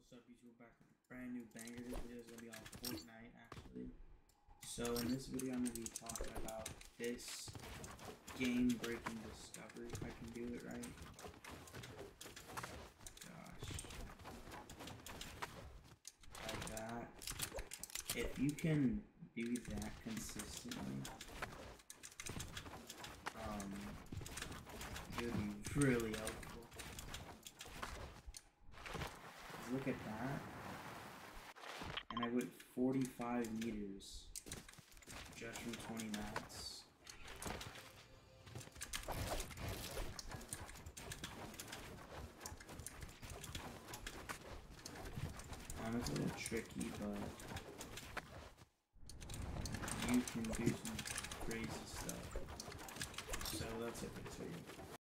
What's up, YouTube? Back with a brand new banger. This video is gonna be on Fortnite, actually. So in this video, I'm gonna be talking about this game-breaking discovery. If I can do it right. Gosh, like that. If you can do that consistently, it would be really helpful. Look at that. And I went 45 meters just from 20 mats. It's a little tricky, but you can do some crazy stuff. So that's it for this video.